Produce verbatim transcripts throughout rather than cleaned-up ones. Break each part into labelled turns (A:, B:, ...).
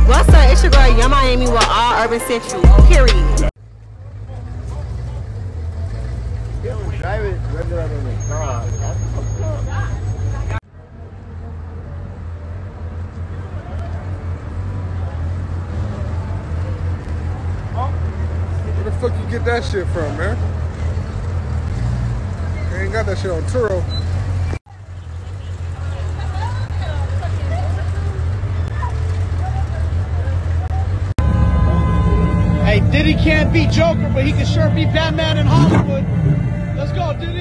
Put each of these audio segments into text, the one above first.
A: What's up? It's your girl, Young Miami with All Urban Central. Period.
B: Drive it regular on the car.
C: Where the fuck you get that shit from, man? You ain't got that shit on Turo.
D: Hey, Diddy can't be Joker, but he can sure be Batman in Hollywood. Let's go, Diddy.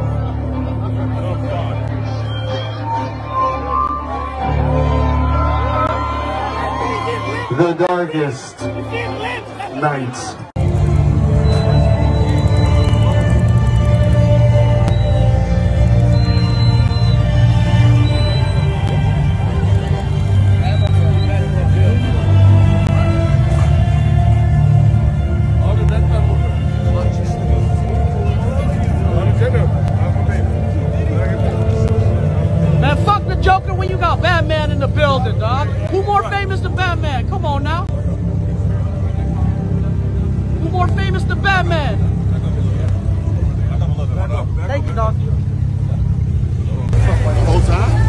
E: The darkest night.
D: Man, fuck the Joker when you got Batman in the building, dog. Who more famous than Batman? Come on now. Who more famous than Batman? Thank you, dog.
C: The whole time?